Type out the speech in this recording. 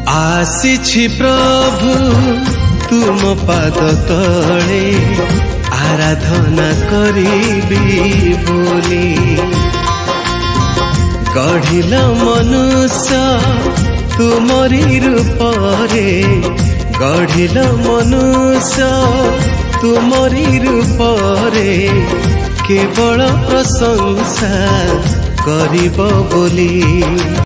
आसीछि प्रभु तुम पाद तले आराधना करिबी बोली गढ़िल मनुष्य तुमरी रूपरे गढ़िल मनुष्य तुमरी रूपरे केवल प्रशंसा करिब बोली।